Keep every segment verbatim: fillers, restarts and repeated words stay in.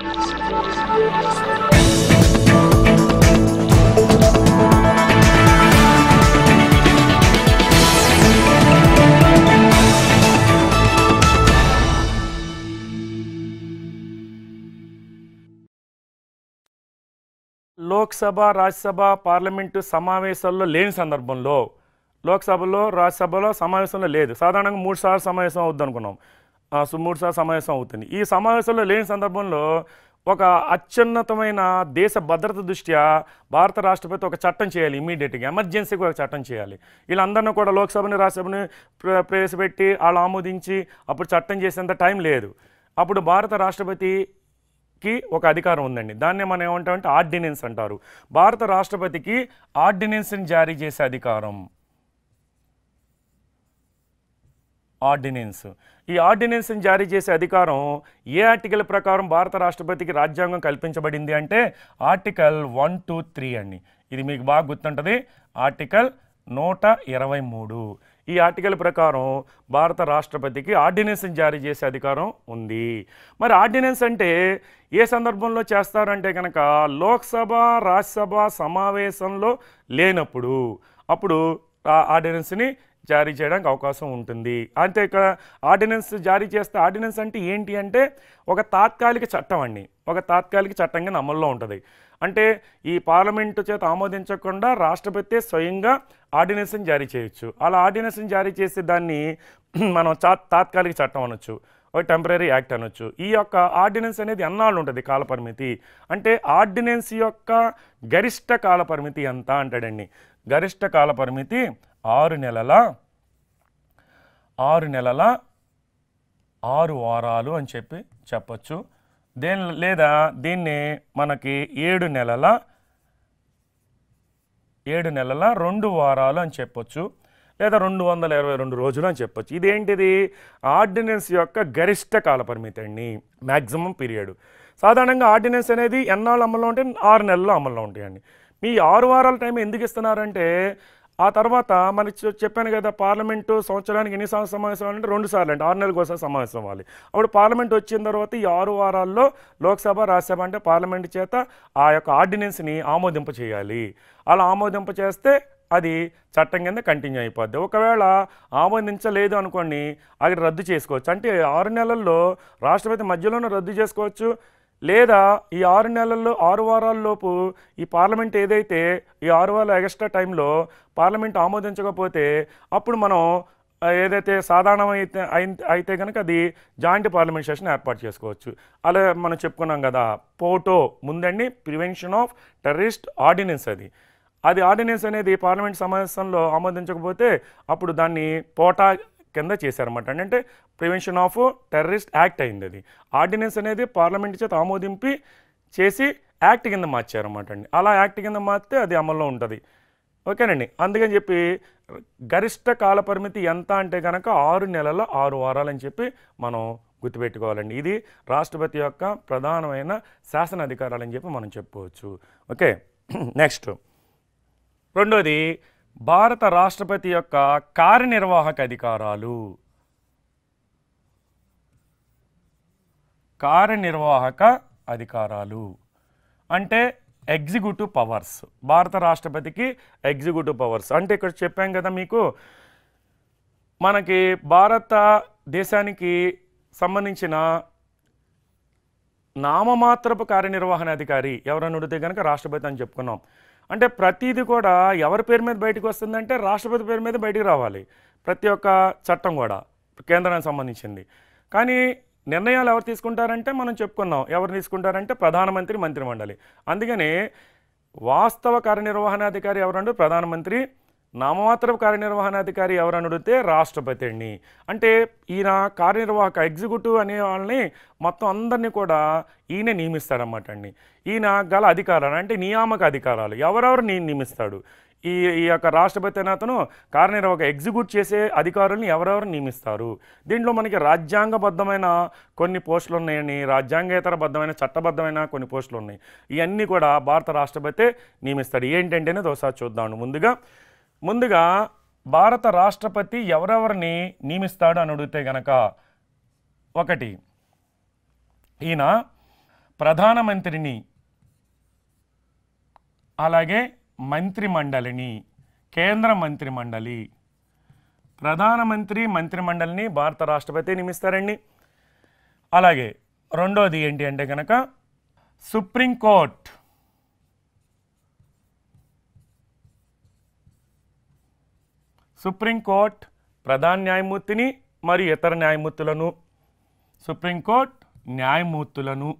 Lok Sabha Rajya Sabha parliament సమావేశాల్లో లేని సందర్భంలో లోక్సభలో రాజ్యసభలో సమావేశంలో లేదు సాధారణంగా మూడు సార్లు సమావేశం అవుద్ది అనుకున్నాం సో మూడు సార్లు సమావేశం అవుతుంది ఈ సమావేశంలో లేని సందర్భంలో ఒక అత్యున్నతమైన దేశ భద్రత దృష్ట్యా భారత రాష్ట్రపతి ఒక చట్టం చేయాలి ఇమీడియట్గా ఎమర్జెన్సీగా ఒక చట్టం చేయాలి వీళ్ళందరినీ కూడా లోక్సభని రాజ్యసభని ప్రవేశపెట్టి వాళ్ళు ఆమోదించి అప్పుడు చట్టం చేసేంత టైం లేదు అప్పుడు భారత రాష్ట్రపతి కి ఒక అధికారం ఉందండి దాన్నే మనం ఏమంటామంటే ఆర్డినెన్స్ అంటారు భారత రాష్ట్రపతికి ఆర్డినెన్స్ని జారీ చేసే అధికారం ఆర్డినెన్స్ ఈ ఆర్డినెన్స్ని జారీ చేసే అధికారం ఏ ఆర్టికల్ ప్రకారం భారత రాష్ట్రపతికి రాజ్యాంగం కల్పించబడింది అంటే ఆర్టికల్ వన్ టూ త్రీ అండి ఇది మీకు బాగా గుర్తుంటుంది ఆర్టికల్ నూట ఇరవై మూడు ఈ ఆర్టికల్ ప్రకారం భారత రాష్ట్రపతికి ఆర్డినెన్స్ని జారీ చేసే అధికారం ఉంది మరి ఆర్డినెన్స్ అంటే ఏ సందర్భంలో చేస్తారంటే కనుక లోక్సభ రాజ్యసభ సమావేశంలో లేనప్పుడు అప్పుడు ఆ ఆర్డినెన్స్ని జారీ చేయడానికి అవకాశం ఉంటుంది అంతే ఇక్కడ ఆర్డినెన్స్ జారీ చేస్తే ఆర్డినెన్స్ అంటే ఏంటి అంటే ఒక తాత్కాలిక చట్టం అండి ఒక తాత్కాలిక చట్టం కింద అమల్లో ఉంటుంది అంటే ఈ పార్లమెంటు చేత ఆమోదించకుండా రాష్ట్రపతి స్వయంగా ఆర్డినెన్స్ని జారీ చేయొచ్చు అలా ఆర్డినెన్స్ని జారీ చేసి దాన్ని మనం చా తాత్కాలిక చట్టం అనొచ్చు ఒక టెంపరీ యాక్ట్ అనొచ్చు ఈ యొక్క ఆర్డినెన్స్ అనేది ఎన్నాళ్ళు ఉంటుంది కాలపరిమితి అంటే ఆర్డినెన్స్ యొక్క గరిష్ట కాలపరిమితి ఎంత అంటాడండి గరిష్ట కాలపరిమితి ఆరు నెలల ఆరు నెలల ఆరు వారాలు అని చెప్పి చెప్పచ్చు దేని లేదా దీన్ని మనకి ఏడు నెలల ఏడు నెలల రెండు వారాలు అని చెప్పొచ్చు లేదా రెండు వందల ఇరవై రెండు రోజులు అని చెప్పొచ్చు ఇదేంటిది ఆర్డినెన్స్ యొక్క గరిష్ట కాలపరిమితి అండి మ్యాక్సిమం పీరియడ్ సాధారణంగా ఆర్డినెన్స్ అనేది ఎన్నాళ్ళు అమల్లో ఉంటే ఆరు నెలలు అమల్లో ఉంటాయండి మీ ఆరు వారాల టైం ఎందుకు ఇస్తున్నారంటే ఆ తర్వాత మనకి చెప్పాను కదా పార్లమెంటు సంవత్సరానికి ఎన్ని సార్లు సమావేశం అంటే రెండు సార్లు అంటే ఆరు నెలలకు ఒకసారి సమావేశం అవ్వాలి అప్పుడు పార్లమెంట్ వచ్చిన తర్వాత ఈ ఆరు వారాల్లో లోక్సభ రాజ్యసభ అంటే పార్లమెంట్ చేత ఆ యొక్క ఆర్డినెన్స్ని ఆమోదింప చేయాలి అలా ఆమోదింప చేస్తే అది చట్టం కింద కంటిన్యూ అయిపోద్ది ఒకవేళ ఆమోదించలేదు అనుకోండి అది రద్దు చేసుకోవచ్చు అంటే ఆరు నెలల్లో రాష్ట్రపతి మధ్యలోనే రద్దు చేసుకోవచ్చు లేదా ఈ ఆరు నెలల్లో ఆరు వారాల్లోపు ఈ పార్లమెంట్ ఏదైతే ఈ ఆరు వారాల ఎక్స్ట్రా టైంలో పార్లమెంట్ ఆమోదించకపోతే అప్పుడు మనం ఏదైతే సాధారణం అయితే అయితే కనుక అది జాయింట్ పార్లమెంట్ సెషన్ ఏర్పాటు చేసుకోవచ్చు అలా మనం చెప్పుకున్నాం కదా పోటో ముందండి ప్రివెన్షన్ ఆఫ్ టెర్రరిస్ట్ ఆర్డినెన్స్ అది అది ఆర్డినెన్స్ అనేది పార్లమెంట్ సమావేశంలో ఆమోదించకపోతే అప్పుడు దాన్ని పోటా కింద చేశారన్నమాట అంటే ప్రివెన్షన్ ఆఫ్ టెర్రరిస్ట్ యాక్ట్ అయింది అది ఆర్డినెన్స్ అనేది పార్లమెంట్ చేత ఆమోదింపి చేసి యాక్ట్ కింద మార్చారన్నమాట అండి అలా యాక్ట్ కింద మార్చితే అది అమల్లో ఉంటుంది ఓకేనండి అందుకని చెప్పి గరిష్ట కాలపరిమితి ఎంత అంటే కనుక ఆరు నెలల ఆరు వారాలు అని చెప్పి మనం గుర్తుపెట్టుకోవాలండి ఇది రాష్ట్రపతి యొక్క ప్రధానమైన శాసన అధికారాలు అని చెప్పి మనం చెప్పుకోవచ్చు ఓకే నెక్స్ట్ రెండోది భారత రాష్ట్రపతి యొక్క కార్యనిర్వాహక అధికారాలు కార్యనిర్వాహక అధికారాలు అంటే ఎగ్జిక్యూటివ్ పవర్స్ భారత రాష్ట్రపతికి ఎగ్జిక్యూటివ్ పవర్స్ అంటే ఇక్కడ చెప్పాం కదా మీకు మనకి భారతదేశానికి సంబంధించిన నామమాత్రపు కార్యనిర్వహణ అధికారి ఎవరని అడిగితే కనుక రాష్ట్రపతి అని చెప్పుకున్నాం అంటే ప్రతిదీ కూడా ఎవరి పేరు మీద బయటకు వస్తుందంటే రాష్ట్రపతి పేరు మీద బయటికి రావాలి ప్రతి ఒక్క చట్టం కూడా కేంద్రానికి సంబంధించింది కానీ నిర్ణయాలు ఎవరు తీసుకుంటారంటే మనం చెప్పుకున్నాం ఎవరు తీసుకుంటారంటే ప్రధానమంత్రి మంత్రిమండలి అందుకని వాస్తవ కార్యనిర్వహణాధికారి ఎవరంటే ప్రధానమంత్రి నామమాత్రపు కార్యనిర్వహణాధికారి ఎవరని అడిగితే రాష్ట్రపతి అండి అంటే ఈయన కార్యనిర్వాహక ఎగ్జిక్యూటివ్ అనే వాళ్ళని మొత్తం అందరినీ కూడా ఈయన నియమిస్తాడన్నమాట అండి ఈయన గల అధికారాలు అంటే నియామక అధికారాలు ఎవరెవరు నీ నియమిస్తాడు ఈ ఈ యొక్క రాష్ట్రపతి అతను కార్యనిర్వాహక ఎగ్జిక్యూట్ చేసే అధికారులను ఎవరెవరు నియమిస్తారు దీంట్లో మనకి రాజ్యాంగబద్ధమైన కొన్ని పోస్టులు ఉన్నాయని రాజ్యాంగేతరబద్ధమైన చట్టబద్ధమైన కొన్ని పోస్టులు ఉన్నాయి ఇవన్నీ కూడా భారత రాష్ట్రపతి నియమిస్తాడు ఏంటంటేనే ఒకసారి చూద్దాం ముందుగా ముందుగా భారత రాష్ట్రపతి ఎవరెవరిని నియమిస్తాడు అని అడిగితే గనక ఒకటి ఈయన ప్రధానమంత్రిని అలాగే మంత్రిమండలిని, కేంద్ర మంత్రిమండలి, ప్రధానమంత్రి మంత్రిమండలిని భారత రాష్ట్రపతి నియమిస్తారండి. అలాగే రెండోది ఏంటి అంటే కనుక సుప్రీంకోర్ట్, సుప్రీంకోర్ట్ ప్రధాన న్యాయమూర్తిని మరియు ఇతర న్యాయమూర్తులను, సుప్రీంకోర్ట్ న్యాయమూర్తులను.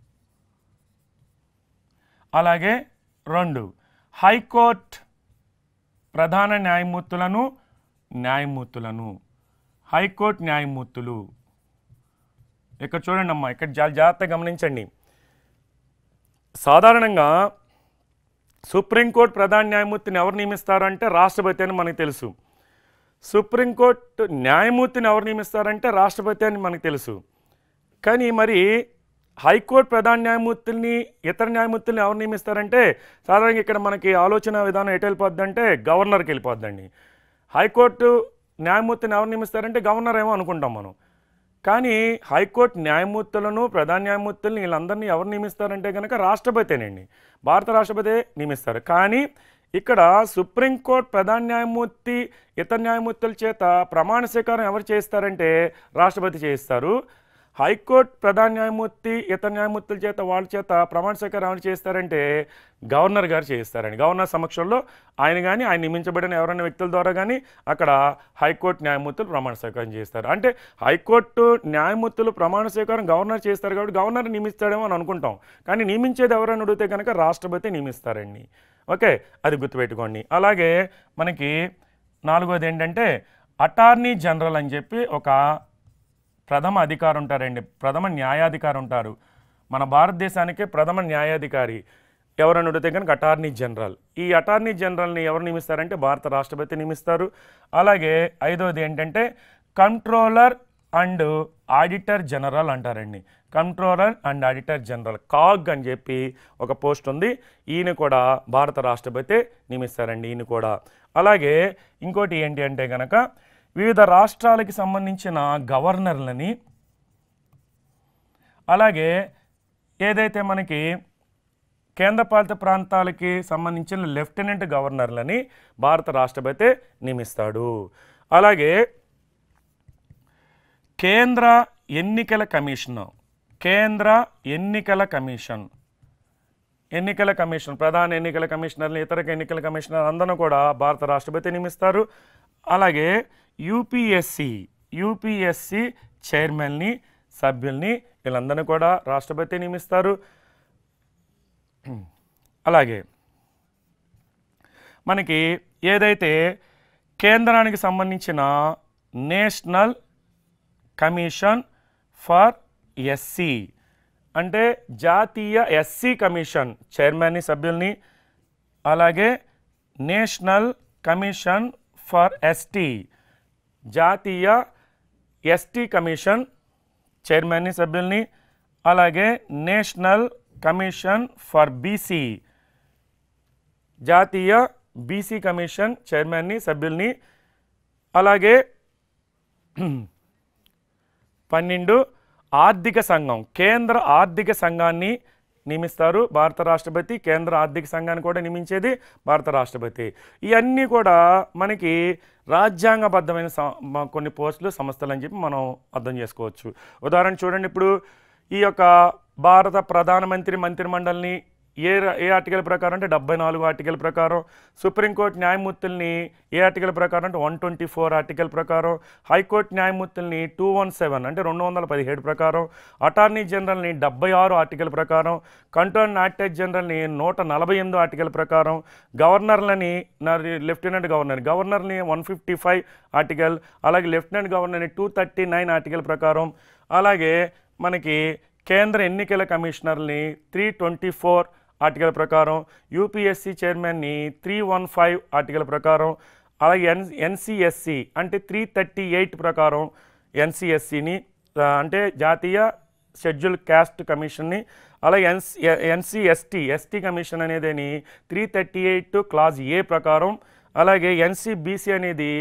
అలాగే రెండు హైకోర్ట్ ప్రధాన న్యాయమూర్తులను, న్యాయమూర్తులను, హైకోర్టు న్యాయమూర్తులు. ఇక్కడ చూడండి అమ్మా, ఇక్కడ చాలా జాగ్రత్తగా గమనించండి. సాధారణంగా సుప్రీంకోర్టు ప్రధాన న్యాయమూర్తిని ఎవరు నియమిస్తారంటే రాష్ట్రపతి అని మనకు తెలుసు. సుప్రీంకోర్టు న్యాయమూర్తిని ఎవరు నియమిస్తారంటే రాష్ట్రపతి అని మనకు తెలుసు. కానీ మరి హైకోర్టు ప్రధాన న్యాయమూర్తుల్ని, ఇతర న్యాయమూర్తుల్ని ఎవరు నియమిస్తారంటే సాధారణంగా ఇక్కడ మనకి ఆలోచన విధానం ఎటు వెళ్ళిపోద్దంటే గవర్నర్కి వెళ్ళిపోద్దండి. హైకోర్టు న్యాయమూర్తిని ఎవరు నియమిస్తారంటే గవర్నర్ ఏమో అనుకుంటాం మనం. కానీ హైకోర్టు న్యాయమూర్తులను, ప్రధాన న్యాయమూర్తులను వీళ్ళందరినీ ఎవరు నియమిస్తారంటే కనుక రాష్ట్రపతేనండి, భారత రాష్ట్రపతి నియమిస్తారు. కానీ ఇక్కడ సుప్రీంకోర్టు ప్రధాన న్యాయమూర్తి, ఇతర న్యాయమూర్తుల చేత ప్రమాణ స్వీకారం ఎవరు చేస్తారంటే రాష్ట్రపతి చేయిస్తారు. హైకోర్టు ప్రధాన న్యాయమూర్తి, ఇతర న్యాయమూర్తుల చేత వాళ్ళ చేత ప్రమాణ స్వీకారం ఎవరు చేస్తారంటే గవర్నర్ గారు చేయిస్తారండి. గవర్నర్ సమక్షంలో ఆయన కానీ ఆయన నియమించబడిన ఎవరైనా వ్యక్తుల ద్వారా కానీ అక్కడ హైకోర్టు న్యాయమూర్తులు ప్రమాణ స్వీకారం చేస్తారు. అంటే హైకోర్టు న్యాయమూర్తులు ప్రమాణ స్వీకారం గవర్నర్ చేస్తారు కాబట్టి గవర్నర్ నియమిస్తాడేమో అని అనుకుంటాం. కానీ నియమించేది ఎవరైనా అడిగితే కనుక రాష్ట్రపతి నియమిస్తారండి. ఓకే, అది గుర్తుపెట్టుకోండి. అలాగే మనకి నాలుగోది ఏంటంటే అటార్నీ జనరల్ అని చెప్పి ఒక ప్రథమ అధికారి ఉంటారండి, ప్రథమ న్యాయాధికారి ఉంటారు. మన భారతదేశానికి ప్రథమ న్యాయాధికారి ఎవరని అడిగితే కనుక అటార్నీ జనరల్. ఈ అటార్నీ జనరల్ని ఎవరు నియమిస్తారంటే భారత రాష్ట్రపతి నియమిస్తారు. అలాగే ఐదోది ఏంటంటే కంట్రోలర్ అండ్ ఆడిటర్ జనరల్ అంటారండి. Controller and auditor general, CAG అని చెప్పి ఒక పోస్ట్ ఉంది. ఈయన కూడా భారత రాష్ట్రపతి నియమిస్తారండి, ఈయన కూడా. అలాగే ఇంకోటి ఏంటి అంటే కనుక వివిధ రాష్ట్రాలకి సంబంధించిన గవర్నర్లని, అలాగే ఏదైతే మనకి కేంద్రపాలిత ప్రాంతాలకి సంబంధించిన లెఫ్టినెంట్ గవర్నర్లని భారత రాష్ట్రపతి నియమిస్తాడు. అలాగే కేంద్ర ఎన్నికల కమిషన్, కేంద్ర ఎన్నికల కమిషన్, ఎన్నికల కమిషన్ ప్రధాన ఎన్నికల కమిషనర్లు, ఇతర ఎన్నికల కమిషనర్ అందరూ కూడా భారత రాష్ట్రపతి నియమిస్తారు. అలాగే యూపీఎస్సి, యూపీఎస్సి చైర్మన్ని, సభ్యుల్ని వీళ్ళందరినీ కూడా రాష్ట్రపతి నియమిస్తారు. అలాగే మనకి ఏదైతే కేంద్రానికి సంబంధించిన నేషనల్ కమిషన్ ఫర్ ఎస్సీ అంటే జాతీయ ఎస్సీ కమిషన్ చైర్మన్ని, సభ్యుల్ని, అలాగే నేషనల్ కమిషన్ ఫర్ ఎస్టీ జాతీయ ఎస్టీ కమిషన్ చైర్మన్ని, సభ్యుల్ని, అలాగే నేషనల్ కమిషన్ ఫర్ బీసీ జాతీయ బీసీ కమిషన్ చైర్మన్ని, సభ్యుల్ని, అలాగే పన్నెండు ఆర్థిక సంఘం, కేంద్ర ఆర్థిక సంఘాన్ని నియమిస్తారు భారత రాష్ట్రపతి. కేంద్ర ఆర్థిక సంఘాన్ని కూడా నియమించేది భారత రాష్ట్రపతి. ఇవన్నీ కూడా మనకి రాజ్యాంగబద్ధమైన కొన్ని పోస్టులు, సంస్థలు అని చెప్పి మనం అర్థం చేసుకోవచ్చు. ఉదాహరణ చూడండి, ఇప్పుడు ఈ యొక్క భారత ప్రధానమంత్రి మంత్రిమండలిని ఏ ఏ ఆర్టికల్ ప్రకారం అంటే డెబ్బై నాలుగు ఆర్టికల్ ప్రకారం, సుప్రీంకోర్టు న్యాయమూర్తుల్ని ఏ ఆర్టికల్ ప్రకారం అంటే వన్ ట్వంటీ ఫోర్ ఆర్టికల్ ప్రకారం, హైకోర్టు న్యాయమూర్తుల్ని టూ వన్ సెవెన్ అంటే రెండు వందల పదిహేడు ప్రకారం, అటార్నీ జనరల్ని డెబ్బై ఆరు ఆర్టికల్ ప్రకారం, కంట్రోల్ ఆడిటర్ జనరల్ని నూట నలభై ఎనిమిది ఆర్టికల్ ప్రకారం, గవర్నర్లని లెఫ్టినెంట్ గవర్నర్ గవర్నర్ని వన్ ఫిఫ్టీ ఫైవ్ ఆర్టికల్, అలాగే లెఫ్టినెంట్ గవర్నర్ని టూ థర్టీ నైన్ ఆర్టికల్ ప్రకారం, అలాగే మనకి కేంద్ర ఎన్నికల కమిషనర్ని త్రీ ట్వంటీ ఫోర్ ఆర్టికల్ ప్రకారం, యూపీఎస్సీ చైర్మన్ని త్రీ వన్ ఫైవ్ ఆర్టికల్ ప్రకారం, అలాగే ఎన్ ఎన్సిఎస్సి అంటే త్రీ థర్టీ ఎయిట్ ప్రకారం ఎన్సిఎస్సిని అంటే జాతీయ షెడ్యూల్ క్యాస్ట్ కమిషన్ని, అలాగే ఎన్స్ ఎన్సిఎస్టీ ఎస్టీ కమిషన్ అనేదని three thirty eight clause A ప్రకారం, అలాగే ఎన్సిబిసి అనేది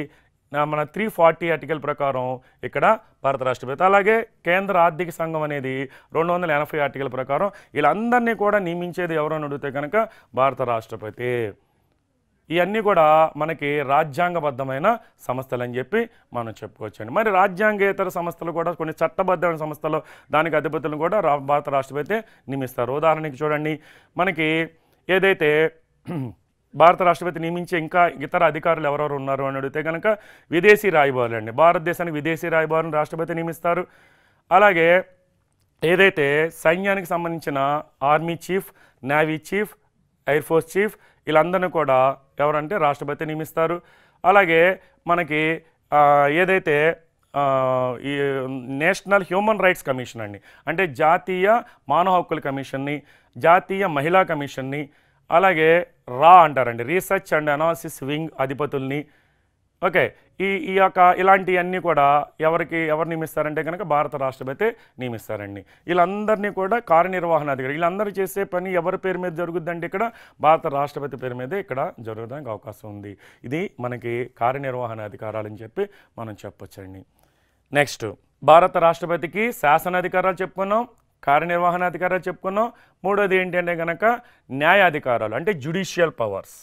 మన త్రీ ఫార్టీ ఆర్టికల్ ప్రకారం ఇక్కడ భారత రాష్ట్రపతి. అలాగే కేంద్ర ఆర్థిక సంఘం అనేది రెండు వందల ఎనభై ఆర్టికల్ ప్రకారం వీళ్ళందరినీ కూడా నియమించేది ఎవరని అడిగితే కనుక భారత రాష్ట్రపతి. ఇవన్నీ కూడా మనకి రాజ్యాంగబద్ధమైన సంస్థలు అని చెప్పి మనం చెప్పుకోవచ్చండి. మరి రాజ్యాంగేతర సంస్థలు కూడా కొన్ని చట్టబద్ధమైన సంస్థలు దానికి అధిపతులను కూడా రా భారత రాష్ట్రపతి నియమిస్తారు. ఉదాహరణకి చూడండి, మనకి ఏదైతే భారత రాష్ట్రపతి నియమించే ఇంకా ఇతర అధికారులు ఎవరెవరు ఉన్నారు అని అడిగితే కనుక విదేశీ రాయబారులు అండి. భారతదేశానికి విదేశీ రాయబారులను రాష్ట్రపతి నియమిస్తారు. అలాగే ఏదైతే సైన్యానికి సంబంధించిన army chief, navy chief, air force chief వీళ్ళందరినీ కూడా ఎవరంటే రాష్ట్రపతి నియమిస్తారు. అలాగే మనకి ఏదైతే ఈ నేషనల్ హ్యూమన్ రైట్స్ కమిషన్ అండి, అంటే జాతీయ మానవ హక్కుల కమిషన్ని, జాతీయ మహిళా కమిషన్ని, అలాగే రా అంటారండి రీసెర్చ్ అండ్ అనాలిసిస్ వింగ్ అధిపతుల్ని. ఓకే, ఈ ఈ యొక్క ఇలాంటివన్నీ కూడా ఎవరికి ఎవరు నియమిస్తారంటే కనుక భారత రాష్ట్రపతి నియమిస్తారండి. వీళ్ళందరినీ కూడా కార్యనిర్వహణ అధికారి, వీళ్ళందరూ చేసే పని ఎవరి పేరు మీద జరుగుద్దంటే ఇక్కడ భారత రాష్ట్రపతి పేరు మీదే ఇక్కడ జరగడానికి అవకాశం ఉంది. ఇది మనకి కార్యనిర్వహణ అధికారాలు అని చెప్పి మనం చెప్పొచ్చండి. నెక్స్ట్, భారత రాష్ట్రపతికి శాసనాధికారాలు చెప్పుకున్నాం, కార్యనిర్వహణ అధికారాలు చెప్పుకున్నాం. మూడోది ఏంటంటే కనుక న్యాయాధికారాలు అంటే జ్యుడిషియల్ పవర్స్.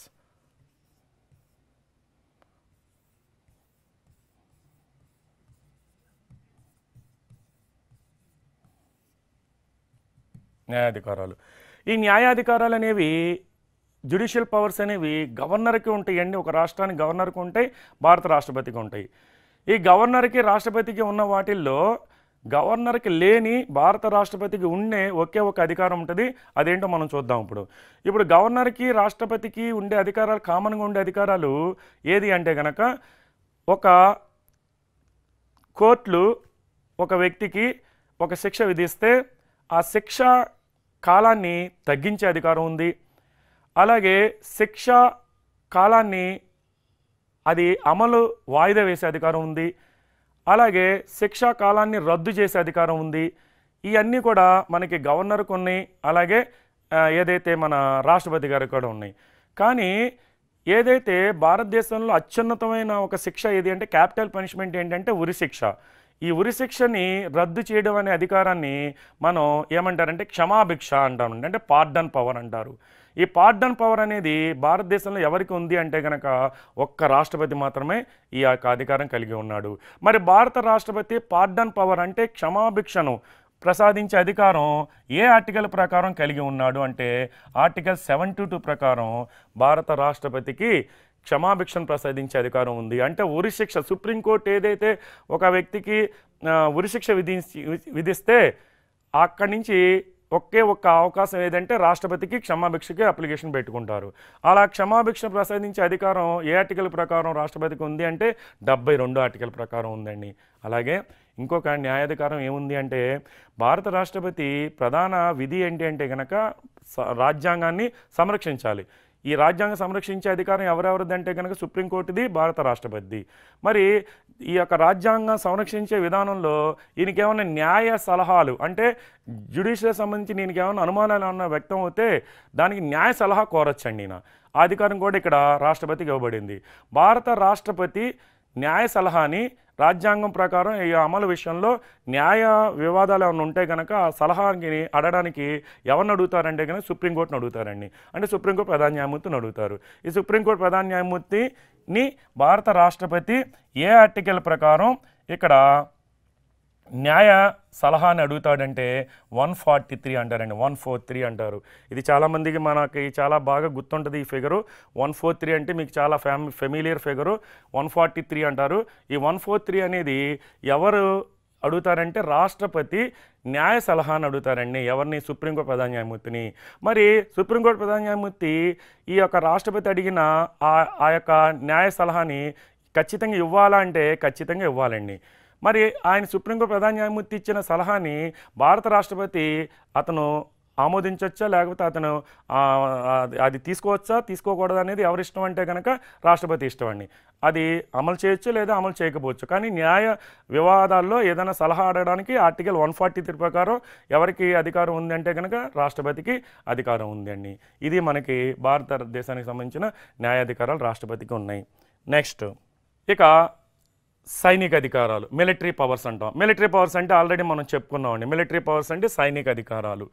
న్యాయాధికారాలు ఈ న్యాయాధికారాలు అనేవి జ్యుడిషియల్ పవర్స్ అనేవి గవర్నర్కి ఉంటాయండి. ఒక రాష్ట్రానికి గవర్నర్కి ఉంటాయి, భారత రాష్ట్రపతికి ఉంటాయి. ఈ గవర్నర్కి రాష్ట్రపతికి ఉన్న వాటిల్లో గవర్నర్కి లేని భారత రాష్ట్రపతికి ఉండే ఒకే ఒక అధికారం ఉంటుంది. అదేంటో మనం చూద్దాం. ఇప్పుడు ఇప్పుడు గవర్నర్కి రాష్ట్రపతికి ఉండే అధికారాలు, కామన్గా ఉండే అధికారాలు ఏది అంటే కనుక ఒక కోర్టులు ఒక వ్యక్తికి ఒక శిక్ష విధిస్తే ఆ శిక్ష కాలాన్ని తగ్గించే అధికారం ఉంది. అలాగే శిక్ష కాలాన్ని అది అమలు వాయిదా వేసే అధికారం ఉంది. అలాగే శిక్షా కాలాన్ని రద్దు చేసే అధికారం ఉంది. ఇవన్నీ కూడా మనకి గవర్నర్కు ఉన్నాయి, అలాగే ఏదైతే మన రాష్ట్రపతి గారికి కూడా ఉన్నాయి. కానీ ఏదైతే భారతదేశంలో అత్యున్నతమైన ఒక శిక్ష ఏది అంటే క్యాపిటల్ పనిష్మెంట్ ఏంటంటే ఉరి శిక్ష. ఈ ఉరి శిక్షని రద్దు చేయడం అనే అధికారాన్ని మనం ఏమంటారంటే క్షమాభిక్ష అంటామండి, అంటే పార్డన్ పవర్ అంటారు. ఈ పార్డన్ పవర్ అనేది భారతదేశంలో ఎవరికి ఉంది అంటే కనుక ఒక్క రాష్ట్రపతి మాత్రమే ఈ యొక్క అధికారం కలిగి ఉన్నాడు. మరి భారత రాష్ట్రపతి పార్డన్ పవర్ అంటే క్షమాభిక్షను ప్రసాదించే అధికారం ఏ ఆర్టికల్ ప్రకారం కలిగి ఉన్నాడు అంటే ఆర్టికల్ సెవెంటీ టూ ప్రకారం భారత రాష్ట్రపతికి క్షమాభిక్షను ప్రసాదించే అధికారం ఉంది. అంటే ఉరిశిక్ష, సుప్రీంకోర్టు ఏదైతే ఒక వ్యక్తికి ఉరిశిక్ష విధించి విధిస్తే అక్కడి నుంచి ఒకే ఒక్క అవకాశం ఏదంటే రాష్ట్రపతికి క్షమాభిక్షకి అప్లికేషన్ పెట్టుకుంటారు. అలా క్షమాభిక్ష ప్రసాదించే అధికారం ఏ ఆర్టికల్ ప్రకారం రాష్ట్రపతికి ఉంది అంటే డెబ్బై రెండు ఆర్టికల్ ప్రకారం ఉందండి. అలాగే ఇంకొక న్యాయాధికారం ఏముంది అంటే భారత రాష్ట్రపతి ప్రధాన విధి ఏంటి అంటే కనుక రాజ్యాంగాన్ని సంరక్షించాలి. ఈ రాజ్యాంగం సంరక్షించే అధికారం ఎవరెవరిది అంటే కనుక సుప్రీంకోర్టుది, భారత రాష్ట్రపతిది. మరి ఈ యొక్క రాజ్యాంగం సంరక్షించే విధానంలో ఈయనకేమన్నా న్యాయ సలహాలు అంటే జ్యుడిషియల్ సంబంధించి ఈయనకి ఏమైనా అనుమానాలు ఏమన్నా వ్యక్తం అవుతే దానికి న్యాయ సలహా కోరొచ్చండి. ఈయన ఆ అధికారం కూడా ఇక్కడ రాష్ట్రపతికి ఇవ్వబడింది. భారత రాష్ట్రపతి న్యాయ సలహాని రాజ్యాంగం ప్రకారం ఈ అమలు విషయంలో న్యాయ వివాదాలు ఏమైనా ఉంటే కనుక ఆ సలహాని అడగడానికి ఎవరిని అడుగుతారంటే కనుక సుప్రీంకోర్టుని అడుగుతారండి. అంటే సుప్రీంకోర్టు ప్రధాన న్యాయమూర్తిని అడుగుతారు. ఈ సుప్రీంకోర్టు ప్రధాన న్యాయమూర్తిని భారత రాష్ట్రపతి ఏ ఆర్టికల్ ప్రకారం ఇక్కడ న్యాయ సలహాని అడుగుతాడంటే వన్ ఫార్టీ త్రీ అంటారండి, వన్ ఫోర్ త్రీ అంటారు. ఇది చాలామందికి మనకి చాలా బాగా గుర్తుంటుంది ఈ ఫిగరు. వన్ ఫోర్ త్రీ అంటే మీకు చాలా ఫ్యామి familiar figure. One forty three అంటారు. ఈ వన్ ఫోర్ త్రీ అనేది ఎవరు అడుగుతారంటే రాష్ట్రపతి న్యాయ సలహాని అడుగుతారండి. ఎవరిని? సుప్రీంకోర్టు ప్రధాన న్యాయమూర్తిని. మరి సుప్రీంకోర్టు ప్రధాన న్యాయమూర్తి ఈ యొక్క రాష్ట్రపతి అడిగిన ఆ యొక్క న్యాయ సలహాని ఖచ్చితంగా ఇవ్వాలా అంటే ఖచ్చితంగా ఇవ్వాలండి. మరి ఆయన సుప్రీంకోర్టు ప్రధాన న్యాయమూర్తి ఇచ్చిన సలహాని భారత రాష్ట్రపతి అతను ఆమోదించవచ్చా లేకపోతే అతను అది తీసుకోవచ్చా తీసుకోకూడదు అనేది ఎవరి ఇష్టం అంటే కనుక రాష్ట్రపతి ఇష్టం అండి. అది అమలు చేయొచ్చు లేదా అమలు చేయకపోవచ్చు. కానీ న్యాయ వివాదాల్లో ఏదైనా సలహా అడగడానికి ఆర్టికల్ వన్ ఫార్టీ త్రీ ప్రకారం ఎవరికి అధికారం ఉంది అంటే కనుక రాష్ట్రపతికి అధికారం ఉంది అండి. ఇది మనకి భారతదేశానికి సంబంధించిన న్యాయాధికారాలు రాష్ట్రపతికి ఉన్నాయి. నెక్స్ట్ ఇక సైనిక అధికారాలు, మిలిటరీ పవర్స్ అంటాం. మిలిటరీ పవర్స్ అంటే ఆల్రెడీ మనం చెప్పుకున్నామండి. మిలిటరీ పవర్స్ అంటే సైనిక అధికారాలు.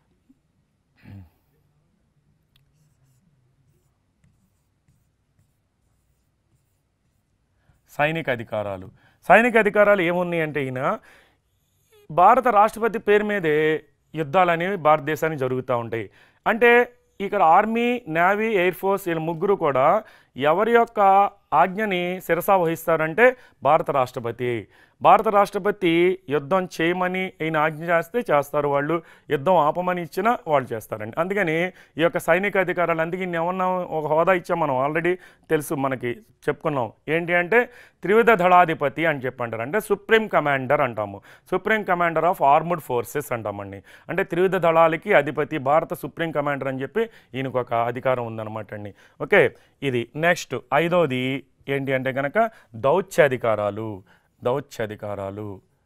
సైనిక అధికారాలు సైనిక అధికారాలు ఏమున్నాయి అంటే ఈయన భారత రాష్ట్రపతి పేరు మీదే యుద్ధాలు అనేవి భారతదేశానికి జరుగుతూ ఉంటాయి. అంటే ఇక్కడ ఆర్మీ, నేవీ, ఎయిర్ ఫోర్స్ వీళ్ళ ముగ్గురు కూడా ఎవరి యొక్క ఆజ్ఞని శిరసా వహిస్తారంటే భారత రాష్ట్రపతి. భారత రాష్ట్రపతి యుద్ధం చేయమని ఈయన ఆజ్ఞ చేస్తే చేస్తారు, వాళ్ళు యుద్ధం ఆపమని ఇచ్చినా వాళ్ళు చేస్తారండి. అందుకని ఈ యొక్క సైనిక అధికారాలు, అందుకే ఏమన్నా ఒక హోదా ఇచ్చాం మనం, ఆల్రెడీ తెలుసు మనకి, చెప్పుకున్నాం. ఏంటి అంటే త్రివిధ దళాధిపతి అని చెప్పంటారు. అంటే సుప్రీం కమాండర్ అంటాము, supreme commander of armed forces అంటామండి. అంటే త్రివిధ దళాలకి అధిపతి భారత సుప్రీం కమాండర్ అని చెప్పి ఈయనకు ఒక అధికారం ఉందన్నమాట అండి. ఓకే, ఇది నెక్స్ట్ ఐదోది ఏంటి అంటే కనుక దౌత్యాధికారాలు. దౌత్యాధికారాలు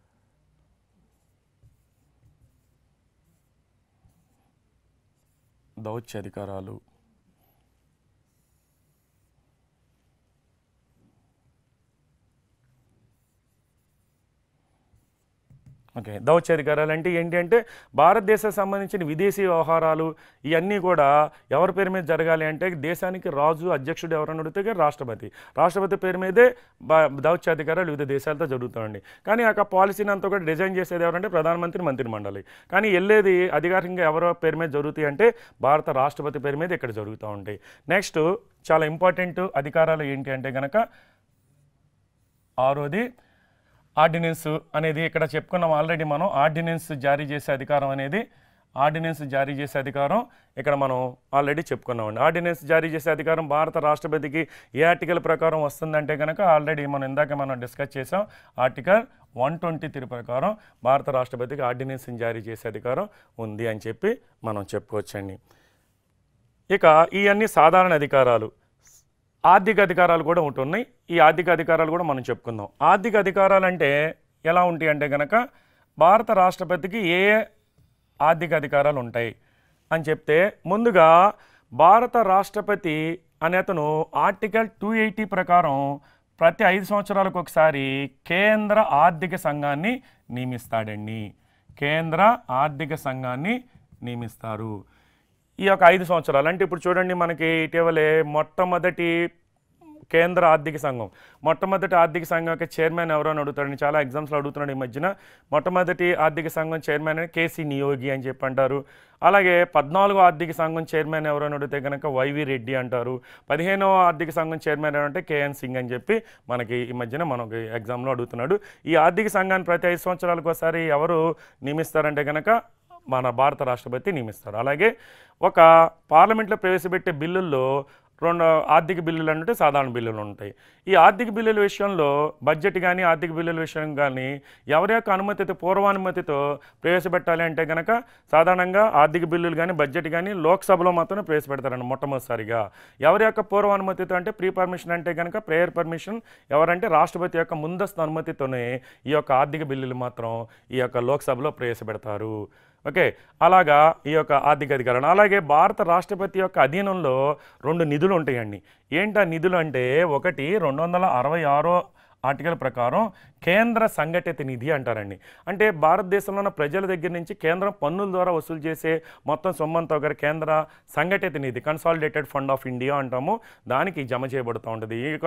దౌత్యాధికారాలు ఓకే, దౌత్యాధికారాలు అంటే ఏంటి అంటే భారతదేశానికి సంబంధించిన విదేశీ వ్యవహారాలు ఇవన్నీ కూడా ఎవరి పేరు మీద జరగాలి అంటే దేశానికి రాజు, అధ్యక్షుడు ఎవరని అడిగితే రాష్ట్రపతి. రాష్ట్రపతి పేరు మీదే దౌత్యాధికారాలు వివిధ దేశాలతో జరుగుతాయండి. కానీ ఆ పాలసీని అంతా కూడా డిజైన్ చేసేది ఎవరంటే ప్రధానమంత్రి, మంత్రి మండలి. కానీ వెళ్ళేది అధికారికంగా ఎవరో పేరు మీద జరుగుతాయి అంటే భారత రాష్ట్రపతి పేరు మీద ఇక్కడ జరుగుతూ ఉంటాయి. నెక్స్ట్ చాలా ఇంపార్టెంట్ అధికారాలు ఏంటి అంటే కనుక ఆరోది ఆర్డినెన్స్ అనేది ఇక్కడ చెప్పుకున్నాం ఆల్రెడీ మనం. ఆర్డినెన్స్ జారీ చేసే అధికారం అనేది ఆర్డినెన్స్ జారీ చేసే అధికారం ఇక్కడ మనం ఆల్రెడీ చెప్పుకున్నామండి. ఆర్డినెన్స్ జారీ చేసే అధికారం భారత రాష్ట్రపతికి ఏ ఆర్టికల్ ప్రకారం వస్తుందంటే కనుక ఆల్రెడీ మనం ఇందాక మనం డిస్కస్ చేసాం. ఆర్టికల్ వన్ ట్వంటీ త్రీ ప్రకారం భారత రాష్ట్రపతికి ఆర్డినెన్స్ని జారీ చేసే అధికారం ఉంది అని చెప్పి మనం చెప్పుకోవచ్చండి. ఇక ఇవన్నీ సాధారణ అధికారాలు. ఆర్థిక అధికారాలు కూడా ఉంటున్నాయి. ఈ ఆర్థిక అధికారాలు కూడా మనం చెప్పుకుందాం. ఆర్థిక అధికారాలు అంటే ఎలా ఉంటాయి అంటే కనుక భారత రాష్ట్రపతికి ఏ ఏ ఆర్థిక అధికారాలు ఉంటాయి అని చెప్తే, ముందుగా భారత రాష్ట్రపతి అనే అతను ఆర్టికల్ టూ ఎయిటీ ప్రకారం ప్రతి ఐదు సంవత్సరాలకు ఒకసారి కేంద్ర ఆర్థిక సంఘాన్ని నియమిస్తాడండి. కేంద్ర ఆర్థిక సంఘాన్ని నియమిస్తారు. ఈ యొక్క ఐదు సంవత్సరాలు అంటే ఇప్పుడు చూడండి, మనకి ఇటీవలే మొట్టమొదటి కేంద్ర ఆర్థిక సంఘం మొట్టమొదటి ఆర్థిక సంఘం యొక్క చైర్మన్ ఎవరో అని అడుగుతాడని చాలా ఎగ్జామ్స్లో అడుగుతున్నాడు ఈ మధ్యన. మొట్టమొదటి ఆర్థిక సంఘం చైర్మన్ అని కేసీ నియోగి అని చెప్పి అంటారు. అలాగే పద్నాలుగో ఆర్థిక సంఘం చైర్మన్ ఎవరో అని అడిగితే కనుక వైవి రెడ్డి అంటారు. పదిహేనవ ఆర్థిక సంఘం చైర్మన్ అంటే కేఎన్ సింగ్ అని చెప్పి మనకి ఈ మధ్యన మనకి ఎగ్జామ్లో అడుగుతున్నాడు. ఈ ఆర్థిక సంఘాన్ని ప్రతి ఐదు సంవత్సరాలకు ఒకసారి ఎవరు నియమిస్తారంటే కనుక మన భారత రాష్ట్రపతి నియమిస్తారు. అలాగే ఒక పార్లమెంట్లో ప్రవేశపెట్టే బిల్లుల్లో రెండు ఆర్థిక బిల్లులు అంటే సాధారణ బిల్లులు ఉంటాయి. ఈ ఆర్థిక బిల్లుల విషయంలో బడ్జెట్ కానీ ఆర్థిక బిల్లుల విషయం కానీ ఎవరి యొక్క అనుమతితో, పూర్వానుమతితో ప్రవేశపెట్టాలి అంటే కనుక సాధారణంగా ఆర్థిక బిల్లులు కానీ బడ్జెట్ కానీ లోక్సభలో మాత్రమే ప్రవేశపెడతారండి మొట్టమొదటిసారిగా. ఎవరి యొక్క పూర్వానుమతితో అంటే ప్రీ పర్మిషన్ అంటే కనుక ప్రేయర్ పర్మిషన్ ఎవరంటే రాష్ట్రపతి యొక్క ముందస్తు అనుమతితోనే ఈ యొక్క ఆర్థిక బిల్లులు మాత్రం ఈ యొక్క లోక్సభలో ప్రవేశపెడతారు. ఓకే, అలాగా ఈ యొక్క ఆర్థిక అధికారం. అలాగే భారత రాష్ట్రపతి యొక్క అధీనంలో రెండు నిధులు ఉంటాయండి. ఏంటి ఆ నిధులు అంటే, ఒకటి రెండు వందల అరవై ఆరో ఆర్టికల్ ప్రకారం కేంద్ర సంఘటిత నిధి అంటారండి. అంటే భారతదేశంలో ఉన్న ప్రజల దగ్గర నుంచి కేంద్రం పన్నుల ద్వారా వసూలు చేసే మొత్తం సొమ్మంతా ఒకరి కేంద్ర సంఘటిత నిధి, కన్సాలిడేటెడ్ ఫండ్ ఆఫ్ ఇండియా అంటాము, దానికి జమ చేయబడుతూ ఉంటుంది. ఇక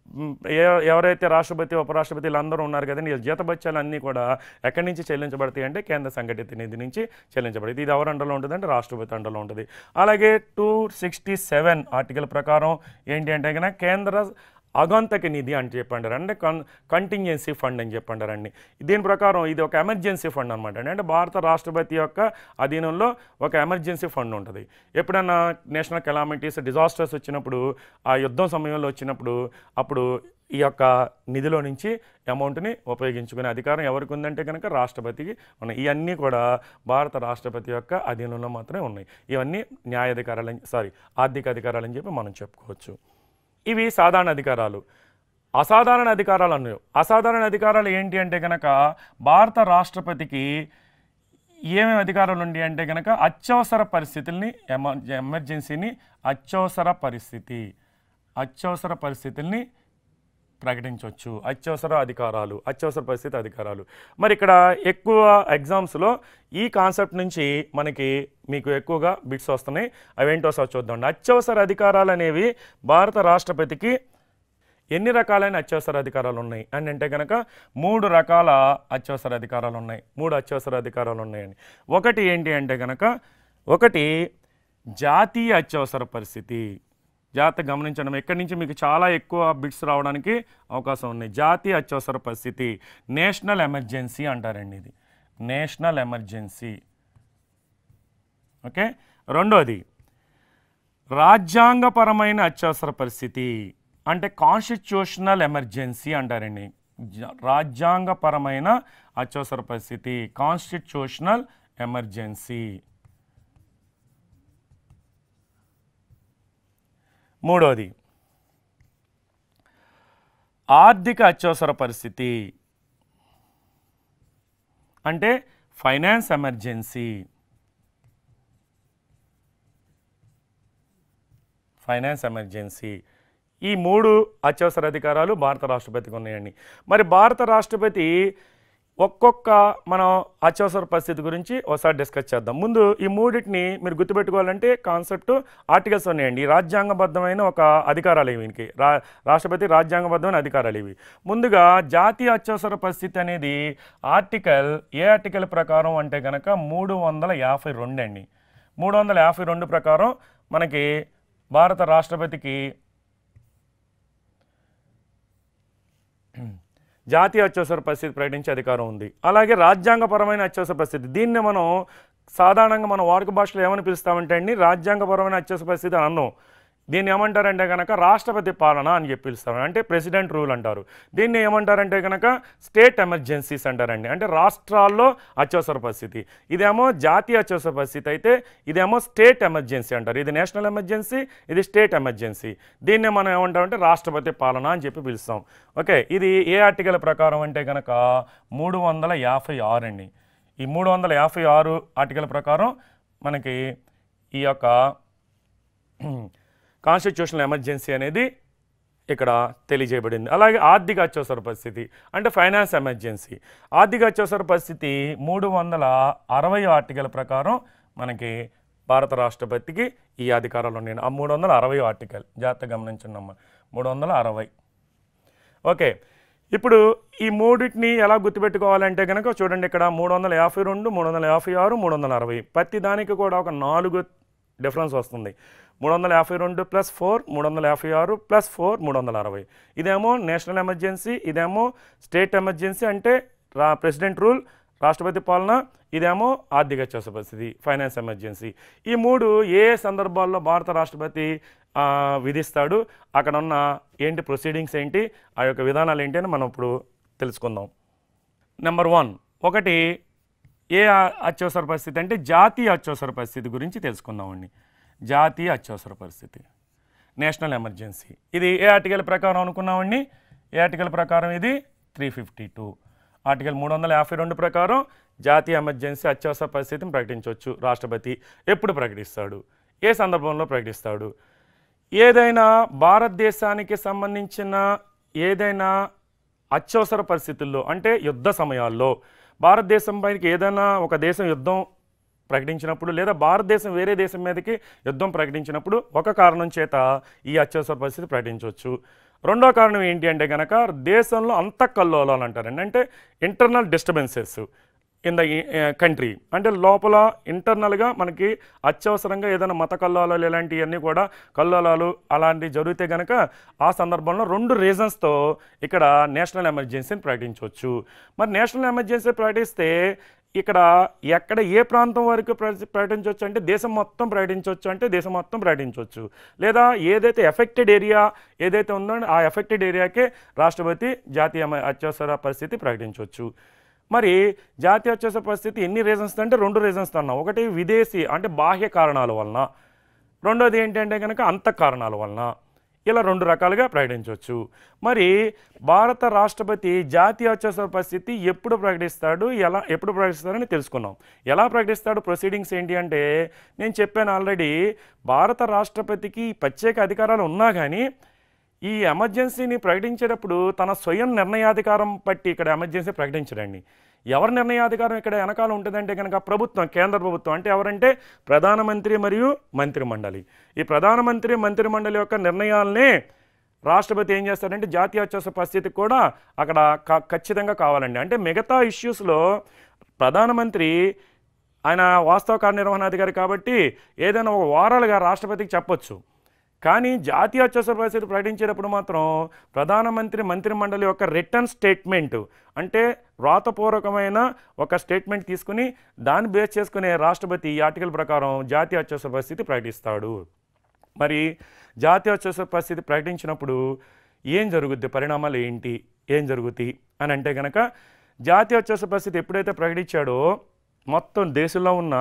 ఎవరైతే రాష్ట్రపతి, ఉపరాష్ట్రపతి వీళ్ళందరూ ఉన్నారు కదండి, ఈ జీతభత్యాలు అన్నీ కూడా ఎక్కడి నుంచి చెల్లించబడతాయి అంటే కేంద్ర సంఘటిత నిధి నుంచి చెల్లించబడతాయి. ఇది ఎవరి అండలో ఉంటుంది అంటే రాష్ట్రపతి అండలో ఉంటుంది. అలాగే టూ సిక్స్టీ సెవెన్ ఆర్టికల్ ప్రకారం ఏంటి అంటే కనుక కేంద్ర అగంతక నిధి అని చెప్పంటారు, అంటే కన్ కంటింజెన్సీ ఫండ్ అని చెప్పంటారండి. దీని ప్రకారం ఇది ఒక ఎమర్జెన్సీ ఫండ్ అనమాట అండి. అంటే భారత రాష్ట్రపతి యొక్క అధీనంలో ఒక ఎమర్జెన్సీ ఫండ్ ఉంటుంది. ఎప్పుడన్నా నేషనల్ కెలామిటీస్, డిజాస్టర్స్ వచ్చినప్పుడు, ఆ యుద్ధం సమయంలో వచ్చినప్పుడు అప్పుడు ఈ యొక్క నిధిలో నుంచి అమౌంట్ని ఉపయోగించుకునే అధికారం ఎవరికి ఉందంటే కనుక రాష్ట్రపతికి ఉన్నాయి. ఇవన్నీ కూడా భారత రాష్ట్రపతి యొక్క అధీనంలో మాత్రమే ఉన్నాయి. ఇవన్నీ న్యాయాధికారాలు సారీ ఆర్థిక అధికారాలు అని చెప్పి మనం చెప్పుకోవచ్చు. ఇవి సాధారణ అధికారాలు. అసాధారణ అధికారాలు అన్నాయి. అసాధారణ అధికారాలు ఏంటి అంటే కనుక భారత రాష్ట్రపతికి ఏమేమి అధికారాలు ఉండి అంటే కనుక అత్యవసర పరిస్థితుల్ని, ఎమ ఎమర్జెన్సీని, అత్యవసర పరిస్థితి అత్యవసర పరిస్థితుల్ని ప్రకటించవచ్చు. అత్యవసర అధికారాలు, అత్యవసర పరిస్థితి అధికారాలు. మరి ఇక్కడ ఎక్కువ ఎగ్జామ్స్లో ఈ కాన్సెప్ట్ నుంచి మనకి మీకు ఎక్కువగా బిట్స్ వస్తున్నాయి. అవేంటో సార్ చూద్దాం. అత్యవసర అధికారాలు అనేవి భారత రాష్ట్రపతికి ఎన్ని రకాలైన అత్యవసర అధికారాలు ఉన్నాయి అని అంటే కనుక మూడు రకాల అత్యవసర అధికారాలు ఉన్నాయి. మూడు అత్యవసర అధికారాలు ఉన్నాయని. ఒకటి ఏంటి అంటే కనుక ఒకటి జాతీయ అత్యవసర పరిస్థితి. జాగ్రత్త గమనించడం, ఎక్కడి నుంచి మీకు చాలా ఎక్కువ బిట్స్ రావడానికి అవకాశం ఉన్నాయి. జాతీయ అత్యవసర పరిస్థితి, నేషనల్ ఎమర్జెన్సీ అంటారండి. ఇది నేషనల్ ఎమర్జెన్సీ. ఓకే. రెండోది రాజ్యాంగపరమైన అత్యవసర పరిస్థితి, అంటే కాన్స్టిట్యూషనల్ ఎమర్జెన్సీ అంటారండి. రాజ్యాంగపరమైన అత్యవసర పరిస్థితి, కాన్స్టిట్యూషనల్ ఎమర్జెన్సీ. మూడోది ఆర్థిక అత్యవసర పరిస్థితి, అంటే ఫైనాన్స్ ఎమర్జెన్సీ. Finance emergency. ఈ మూడు అత్యవసర అధికారాలు భారత రాష్ట్రపతికి ఉన్నాయండి. మరి భారత రాష్ట్రపతి ఒక్కొక్క మనం అత్యవసర పరిస్థితి గురించి ఒకసారి డిస్కస్ చేద్దాం. ముందు ఈ మూడింటిని మీరు గుర్తుపెట్టుకోవాలంటే కాన్సెప్ట్ ఆర్టికల్స్ ఉన్నాయండి. రాజ్యాంగబద్ధమైన ఒక అధికారాలు ఇవి. వీనికి రా రాష్ట్రపతి రాజ్యాంగబద్ధమైన అధికారాలు ఇవి. ముందుగా జాతీయ అత్యవసర పరిస్థితి అనేది ఆర్టికల్ ఏ ఆర్టికల్ ప్రకారం అంటే కనుక మూడు వందల యాభై రెండు అండి. మూడు వందల యాభై రెండు ప్రకారం మనకి భారత రాష్ట్రపతికి జాతీయ అత్యవసర పరిస్థితి ప్రకటించే అధికారం ఉంది. అలాగే రాజ్యాంగపరమైన అత్యవసర పరిస్థితి, దీన్ని మనం సాధారణంగా మన వాడుక భాషలో ఏమని పిలుస్తామంటే అండి రాజ్యాంగపరమైన అత్యవసర పరిస్థితి అన్నాం. దీన్ని ఏమంటారంటే కనుక రాష్ట్రపతి పాలన అని చెప్పి పిలుస్తారు, అంటే ప్రెసిడెంట్ రూల్ అంటారు. దీన్ని ఏమంటారంటే కనుక స్టేట్ ఎమర్జెన్సీస్ అంటారండి, అంటే రాష్ట్రాల్లో అత్యవసర పరిస్థితి. ఇదేమో జాతీయ అత్యవసర పరిస్థితి అయితే ఇదేమో స్టేట్ ఎమర్జెన్సీ అంటారు. ఇది నేషనల్ ఎమర్జెన్సీ, ఇది స్టేట్ ఎమర్జెన్సీ. దీన్నే మనం ఏమంటామంటే రాష్ట్రపతి పాలన అని చెప్పి పిలుస్తాం. ఓకే. ఇది ఏ ఆర్టికల్ ప్రకారం అంటే కనుక మూడు వందల యాభై ఆరు అండి. ఈ మూడు వందల యాభై ఆరు ఆర్టికల్ ప్రకారం మనకి ఈ యొక్క కాన్స్టిట్యూషనల్ ఎమర్జెన్సీ అనేది ఇక్కడ తెలియజేయబడింది. అలాగే ఆర్థిక అత్యవసర పరిస్థితి అంటే ఫైనాన్స్ ఎమర్జెన్సీ. ఆర్థిక అత్యవసర పరిస్థితి మూడు వందల అరవై ఆర్టికల్ ప్రకారం మనకి భారత రాష్ట్రపతికి ఈ అధికారాలు ఉన్నాయి. ఆ మూడు వందల అరవై ఆర్టికల్ జాగ్రత్తగా గమనించండమ్మ, మూడు వందల అరవై. ఓకే. ఇప్పుడు ఈ మూడింటిని ఎలా గుర్తుపెట్టుకోవాలంటే కనుక చూడండి, ఇక్కడ మూడు వందల యాభై రెండు మూడు వందల యాభై ఆరు మూడు వందల అరవై ప్రతి దానికి కూడా ఒక నాలుగు డిఫరెన్స్ వస్తుంది. మూడు వందల యాభై రెండు ప్లస్ ఫోర్ మూడు వందల యాభై ఆరు ప్లస్ ఫోర్ మూడు వందల అరవై. ఇదేమో నేషనల్ ఎమర్జెన్సీ, ఇదేమో స్టేట్ ఎమర్జెన్సీ అంటే రా ప్రెసిడెంట్ రూల్ రాష్ట్రపతి పాలన, ఇదేమో ఆర్థిక అత్యవసర పరిస్థితి ఫైనాన్స్ ఎమర్జెన్సీ. ఈ మూడు ఏ సందర్భాల్లో భారత రాష్ట్రపతి విధిస్తాడు, అక్కడ ఉన్న ఏంటి ప్రొసీడింగ్స్ ఏంటి, ఆ యొక్క విధానాలు ఏంటి అని మనం ఇప్పుడు తెలుసుకుందాం. నెంబర్ వన్, ఒకటి ఏ అత్యవసర పరిస్థితి అంటే జాతీయ అత్యవసర పరిస్థితి గురించి తెలుసుకుందామండి. జాతీయ అత్యవసర పరిస్థితి నేషనల్ ఎమర్జెన్సీ. ఇది ఏ ఆర్టికల్ ప్రకారం అనుకున్నామండి? ఏ ఆర్టికల్ ప్రకారం ఇది త్రీ ఫిఫ్టీ టూ ఆర్టికల్ మూడు వందల యాభై రెండు ప్రకారం జాతీయ ఎమర్జెన్సీ అత్యవసర పరిస్థితిని ప్రకటించవచ్చు. రాష్ట్రపతి ఎప్పుడు ప్రకటిస్తాడు, ఏ సందర్భంలో ప్రకటిస్తాడు? ఏదైనా భారతదేశానికి సంబంధించిన ఏదైనా అత్యవసర పరిస్థితుల్లో అంటే యుద్ధ సమయాల్లో భారతదేశం పైకి ఏదైనా ఒక దేశం యుద్ధం ప్రకటించినప్పుడు లేదా భారతదేశం వేరే దేశం మీదకి యుద్ధం ప్రకటించినప్పుడు ఒక కారణం చేత ఈ అత్యవసర పరిస్థితి ప్రకటించవచ్చు. రెండో కారణం ఏంటి అంటే కనుక దేశంలో అంతఃకల్లోలాలు అంటారండి, అంటే internal disturbances in the country, అంటే లోపల ఇంటర్నల్గా మనకి అత్యవసరంగా ఏదైనా మత కల్లోలాలు ఇలాంటివన్నీ కూడా కల్లోలాలు అలాంటివి జరిగితే కనుక ఆ సందర్భంలో రెండు రీజన్స్తో ఇక్కడ నేషనల్ ఎమర్జెన్సీని ప్రకటించవచ్చు. మరి నేషనల్ ఎమర్జెన్సీ ప్రకటిస్తే ఇక్కడ ఎక్కడ ఏ ప్రాంతం వరకు ప్రకటించవచ్చు అంటే దేశం మొత్తం ప్రకటించవచ్చు అంటే దేశం మొత్తం ప్రకటించవచ్చు, లేదా ఏదైతే ఎఫెక్టెడ్ ఏరియా ఏదైతే ఉందో ఆ ఎఫెక్టెడ్ ఏరియాకే రాష్ట్రపతి జాతీయ అత్యవసర పరిస్థితి ప్రకటించవచ్చు. మరి జాతీయ అత్యవసర పరిస్థితి ఎన్ని రీజన్స్ అంటే రెండు రీజన్స్ అన్నా. ఒకటి విదేశీ అంటే బాహ్య కారణాల వలన, రెండోది ఏంటంటే కనుక అంత కారణాల వలన. ఇలా రెండు రకాలుగా ప్రకటించవచ్చు. మరి భారత రాష్ట్రపతి జాతీయ అత్యవసర పరిస్థితి ఎప్పుడు ప్రకటిస్తాడు, ఎలా ఎప్పుడు ప్రకటిస్తారని తెలుసుకున్నాం. ఎలా ప్రకటిస్తాడు, ప్రొసీడింగ్స్ ఏంటి అంటే నేను చెప్పాను ఆల్రెడీ, భారత రాష్ట్రపతికి ప్రత్యేక అధికారాలు ఉన్నా కానీ ఈ ఎమర్జెన్సీని ప్రకటించేటప్పుడు తన స్వయం నిర్ణయాధికారం బట్టి ఇక్కడ ఎమర్జెన్సీ ప్రకటించడండి. ఎవరి నిర్ణయాధికారం ఇక్కడ వెనకాల ఉంటుందంటే కనుక ప్రభుత్వం, కేంద్ర ప్రభుత్వం. అంటే ఎవరంటే ప్రధానమంత్రి మరియు మంత్రిమండలి. ఈ ప్రధానమంత్రి మంత్రిమండలి యొక్క నిర్ణయాలనే రాష్ట్రపతి ఏం చేస్తారంటే జాతీయ అత్యవసర పరిస్థితికి కూడా అక్కడ ఖచ్చితంగా కావాలండి. అంటే మిగతా ఇష్యూస్లో ప్రధానమంత్రి ఆయన వాస్తవ కార్యనిర్వహణాధికారి కాబట్టి ఏదైనా ఒక వారాలుగా రాష్ట్రపతికి చెప్పొచ్చు. కానీ జాతీయ అత్యవసర పరిస్థితి ప్రకటించేటప్పుడు మాత్రం ప్రధానమంత్రి మంత్రిమండలి యొక్క రిటర్న్ స్టేట్మెంట్, అంటే వ్రాతపూర్వకమైన ఒక స్టేట్మెంట్ తీసుకుని దాన్ని బేస్ చేసుకునే రాష్ట్రపతి ఈ ఆర్టికల్ ప్రకారం జాతీయ అత్యవసర పరిస్థితి ప్రకటిస్తాడు. మరి జాతీయ అత్యవసర పరిస్థితి ప్రకటించినప్పుడు ఏం జరుగుద్ది, పరిణామాలు ఏంటి, ఏం జరుగుతాయి అని అంటే కనుక జాతీయ అత్యవసర పరిస్థితి ఎప్పుడైతే ప్రకటించాడో మొత్తం దేశంలో ఉన్న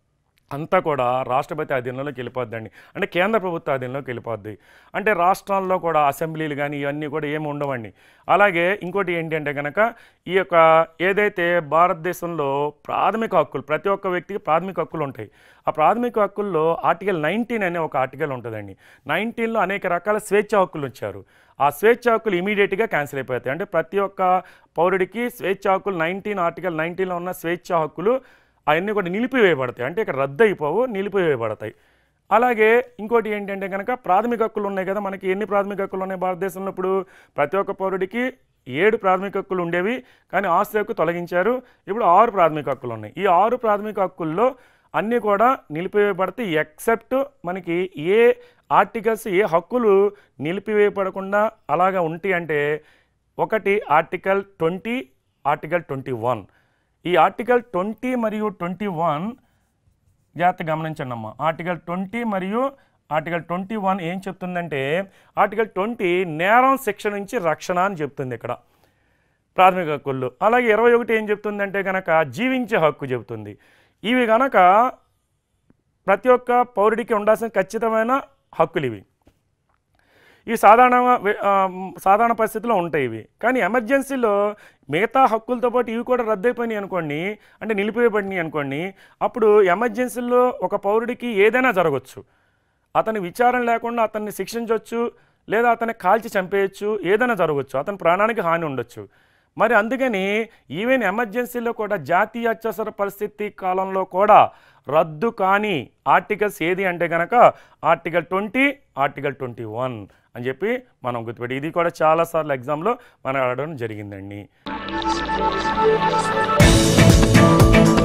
అంతా కూడా రాష్ట్రపతి అధీనంలోకి వెళ్ళిపోద్దండి. అంటే కేంద్ర ప్రభుత్వ అధీనంలోకి వెళ్ళిపోద్ది. అంటే రాష్ట్రాల్లో కూడా అసెంబ్లీలు కానీ ఇవన్నీ కూడా ఏమి ఉండవండి. అలాగే ఇంకోటి ఏంటి అంటే కనుక ఈ యొక్క ఏదైతే భారతదేశంలో ప్రాథమిక హక్కులు, ప్రతి ఒక్క వ్యక్తికి ప్రాథమిక హక్కులు ఉంటాయి. ఆ ప్రాథమిక హక్కుల్లో ఆర్టికల్ నైన్టీన్ అనే ఒక ఆర్టికల్ ఉంటుందండి. నైన్టీన్లో అనేక రకాల స్వేచ్ఛ హక్కులు ఇచ్చారు. ఆ స్వేచ్ఛ హక్కులు ఇమీడియట్గా క్యాన్సిల్ అయిపోతాయి. అంటే ప్రతి ఒక్క పౌరుడికి స్వేచ్ఛ హక్కులు నైన్టీన్ ఆర్టికల్ నైన్టీన్లో ఉన్న స్వేచ్ఛ హక్కులు అవన్నీ కూడా నిలిపివేయబడతాయి. అంటే ఇక్కడ రద్దు అయిపోవు, నిలిపివేయబడతాయి. అలాగే ఇంకోటి ఏంటంటే కనుక ప్రాథమిక హక్కులు ఉన్నాయి కదా, మనకి ఎన్ని ప్రాథమిక హక్కులు ఉన్నాయి భారతదేశంలో? ఇప్పుడు ప్రతి ఒక్క పౌరుడికి ఏడు ప్రాథమిక హక్కులు ఉండేవి, కానీ ఆస్తి హక్కు తొలగించారు. ఇప్పుడు ఆరు ప్రాథమిక హక్కులు ఉన్నాయి. ఈ ఆరు ప్రాథమిక హక్కుల్లో అన్నీ కూడా నిలిపివేయబడతాయి. ఎక్సెప్ట్ మనకి ఏ ఆర్టికల్స్, ఏ హక్కులు నిలిపివేయబడకుండా అలాగా ఉంటాయి అంటే ఒకటి article twenty, article twenty one. ఈ ఆర్టికల్ ట్వంటీ మరియు ట్వంటీ వన్ జాగ్రత్త గమనించండి అమ్మ. ఆర్టికల్ ట్వంటీ మరియు ఆర్టికల్ ట్వంటీ వన్ ఏం చెప్తుందంటే ఆర్టికల్ ట్వంటీ నేరం శిక్ష నుంచి రక్షణ అని చెప్తుంది ఇక్కడ ప్రాథమిక హక్కుల్లో. అలాగే ఇరవై ఒకటి ఏం చెప్తుందంటే కనుక జీవించే హక్కు చెబుతుంది. ఇవి కనుక ప్రతి ఒక్క పౌరుడికి ఉండాల్సిన ఖచ్చితమైన హక్కులు ఇవి. ఈ సాధారణ సాధారణ పరిస్థితిలో ఉంటాయి ఇవి. కానీ ఎమర్జెన్సీలో మిగతా హక్కులతో పాటు ఇవి కూడా రద్దయిపోయినాయి అనుకోండి, అంటే నిలిపివేయబడినాయి అనుకోండి, అప్పుడు ఎమర్జెన్సీలో ఒక పౌరుడికి ఏదైనా జరగవచ్చు. అతని విచారణ లేకుండా అతన్ని శిక్షించవచ్చు, లేదా అతన్ని కాల్చి చంపేయచ్చు, ఏదైనా జరగవచ్చు, అతని ప్రాణానికి హాని ఉండొచ్చు. మరి అందుకని ఈవెన్ ఎమర్జెన్సీలో కూడా జాతీయ అత్యవసర పరిస్థితి కాలంలో కూడా రద్దు కాని ఆర్టికల్స్ ఏది అంటే కనుక article twenty, article twenty one అని చెప్పి మనం గుర్తుపెట్టి, ఇది కూడా చాలాసార్లు ఎగ్జామ్లో మనం అడగడం జరిగిందండి.